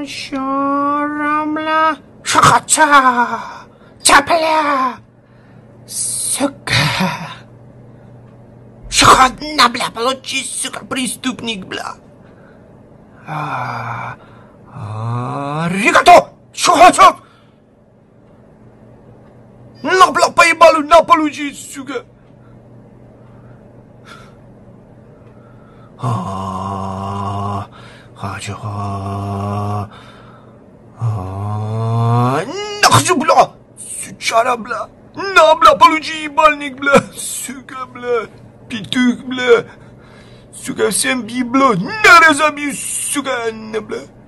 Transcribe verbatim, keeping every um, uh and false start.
Шарам, бля. Шахача. Чапля. Сука. Шахадна, бля, получи, сука, преступник, бля. А, Ригато! Шахача. На, бля, поебалу, на, получи, сука. А, хочу. А, нахуй, бля. Сучара, бля. На, бля, получи, ебальник, бля. Сука, бля. Петух, бля. Сука, всем библа. На, разобью, сука, на, бля.